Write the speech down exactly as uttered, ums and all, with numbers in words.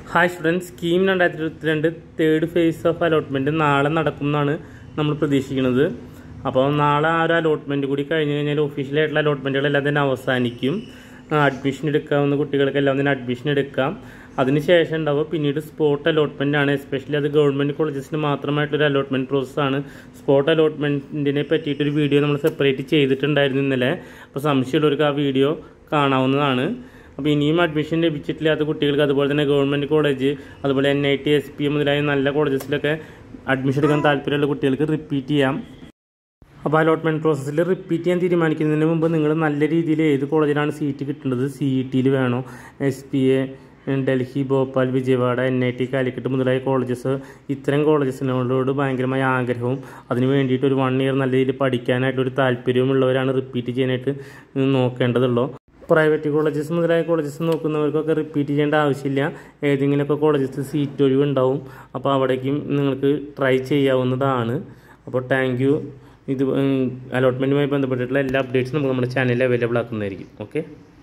Hi students, KEAM twenty twenty-two third phase of allotment നാളെ നടക്കുമെന്നാണ് നമ്മൾ പ്രതീക്ഷിക്കുന്നത്. അപ്പോൾ നാളെ ആ ഒരു അലോട്ട്മെന്റ് കൂടി കഴിഞ്ഞു കഴിഞ്ഞാൽ ഒഫീഷ്യൽ ആയിട്ടുള്ള അലോട്ട്മെന്റുകളെല്ലാം തന്നെ അവസാനിക്കും. അഡ്മിഷൻ എടുക്കാവുന്ന കുട്ടികൾക്കെല്ലാം തന്നെ അഡ്മിഷൻ എടുക്കാം. അതിനുശേഷം ഉണ്ടാവുക പിന്നീട് സ്പോട്ട് അലോട്ട്മെന്റ് ആണ്. എസ്പെഷ്യലി അത് ഗവൺമെന്റ് കോളേജസിന് മാത്രമായിട്ടൊരു അലോട്ട്മെന്റ് പ്രോസസ്സാണ്. സ്പോട്ട് അലോട്ട്മെന്റിനെ പറ്റിയിട്ടൊരു വീഡിയോ നമ്മൾ സെപ്പറേറ്റ് ചെയ്തിട്ടുണ്ടായിരുന്നു ഇന്നലെ. അപ്പോൾ സംശയമുള്ളവർക്ക് ആ വീഡിയോ കാണാവുന്നതാണ്. അപ്പോൾ ഇനിയും അഡ്മിഷൻ ലഭിച്ചിട്ടില്ലാത്ത കുട്ടികൾക്ക് അതുപോലെ തന്നെ ഗവൺമെൻറ് കോളേജ് അതുപോലെ N I T S P മുതലായ നല്ല കോളേജസിലൊക്കെ അഡ്മിഷൻ എടുക്കാൻ താല്പര്യമുള്ള കുട്ടികൾക്ക് റിപ്പീറ്റ് ചെയ്യാം. അപ്പോൾ അലോട്ട്മെൻറ്റ് പ്രോസസ്സിൽ റിപ്പീറ്റ് ചെയ്യാൻ തീരുമാനിക്കുന്നതിന് മുമ്പ് നിങ്ങൾ നല്ല രീതിയിൽ ഏത് കോളേജിലാണ് സീറ്റ് കിട്ടേണ്ടത്, സി ഇ ടിയിൽ വേണോ, S P A, Delhi, Bhopal, Vijayawada, N I T, Calicut മുതലായ കോളേജസ്, ഇത്തരം കോളേജസിനോട് ഭയങ്കരമായ ആഗ്രഹവും അതിന് വേണ്ടിയിട്ട് ഒരു വൺ ഇയർ നല്ല രീതിയിൽ പഠിക്കാനായിട്ടൊരു താല്പര്യവുമുള്ളവരാണ് റിപ്പീറ്റ് ചെയ്യാനായിട്ട് നോക്കേണ്ടതുള്ളൂ. പ്രൈവറ്റ് കോളേജസ് മുതലായ കോളേജസ് നോക്കുന്നവർക്കൊക്കെ റിപ്പീറ്റ് ചെയ്യേണ്ട ആവശ്യമില്ല. ഏതെങ്കിലുമൊക്കെ കോളേജസ് സീറ്റ് ഒഴിവുണ്ടാവും. അപ്പോൾ അവിടേക്കും നിങ്ങൾക്ക് ട്രൈ ചെയ്യാവുന്നതാണ്. അപ്പോൾ താങ്ക് യു. ഇത് അലോട്ട്മെൻറ്റുമായി ബന്ധപ്പെട്ടിട്ടുള്ള എല്ലാ അപ്ഡേറ്റ്സും നമുക്ക് നമ്മുടെ ചാനലിൽ അവൈലബിൾ ആക്കുന്നതായിരിക്കും. ഓക്കെ.